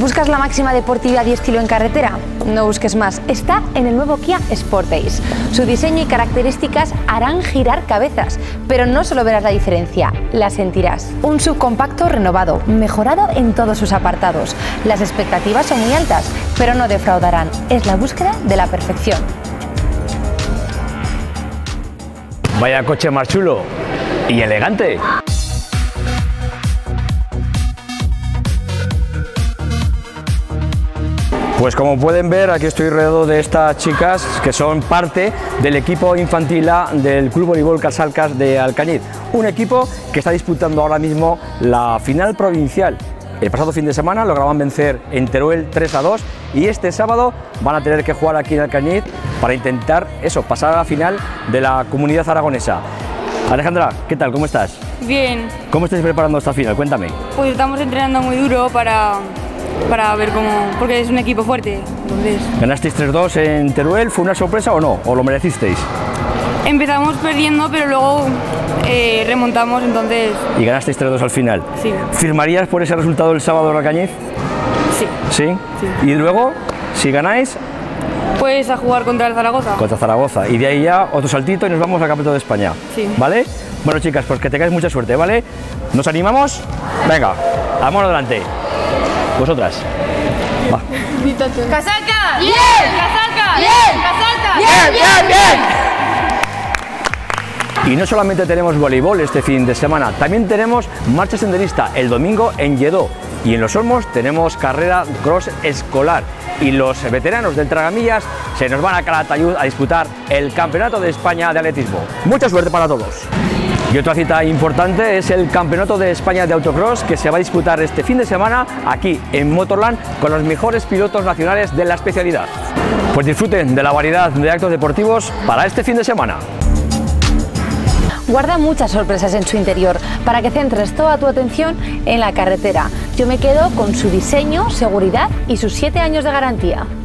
¿Buscas la máxima deportividad y estilo en carretera? No busques más, está en el nuevo Kia Sportage. Su diseño y características harán girar cabezas, pero no solo verás la diferencia, la sentirás. Un subcompacto renovado, mejorado en todos sus apartados. Las expectativas son muy altas, pero no defraudarán. Es la búsqueda de la perfección. Vaya coche más chulo y elegante. Pues como pueden ver, aquí estoy rodeado de estas chicas que son parte del equipo infantil A del Club Voleibol Casalcas de Alcañiz, un equipo que está disputando ahora mismo la final provincial. El pasado fin de semana lograban vencer en Teruel 3-2 y este sábado van a tener que jugar aquí en Alcañiz para intentar pasar a la final de la Comunidad Aragonesa. Alejandra, ¿qué tal? ¿Cómo estás? Bien. ¿Cómo estáis preparando esta final? Cuéntame. Pues estamos entrenando muy duro para ver cómo, porque es un equipo fuerte. Entonces, ¿ganasteis 3-2 en Teruel? ¿Fue una sorpresa o no? ¿O lo merecisteis? empezamos perdiendo, pero luego remontamos, entonces... ¿Y ganasteis 3-2 al final? Sí. ¿Firmarías por ese resultado el sábado en Alcañiz? Sí. ¿Sí? Sí. Y luego, si ganáis... Pues a jugar contra el Zaragoza. Contra Zaragoza. Y de ahí ya otro saltito y nos vamos al Campeonato de España. Sí. ¿Vale? Bueno, chicas, pues que tengáis mucha suerte, ¿vale? ¿Nos animamos? Venga, vámonos adelante. Vosotras. Va. ¡Casalcas! ¡Bien! ¡Casalcas! ¡Bien! ¡Casalcas! ¡Bien, bien, bien! Y no solamente tenemos voleibol este fin de semana, también tenemos marcha senderista el domingo en Lledó. Y en Los Olmos tenemos carrera cross escolar. Y los veteranos del Tragamillas se nos van a Calatayud a disputar el Campeonato de España de Atletismo. Mucha suerte para todos. Y otra cita importante es el Campeonato de España de Autocross, que se va a disputar este fin de semana aquí en Motorland con los mejores pilotos nacionales de la especialidad. Pues disfruten de la variedad de actos deportivos para este fin de semana. Guarda muchas sorpresas en su interior para que centres toda tu atención en la carretera. Yo me quedo con su diseño, seguridad y sus 7 años de garantía.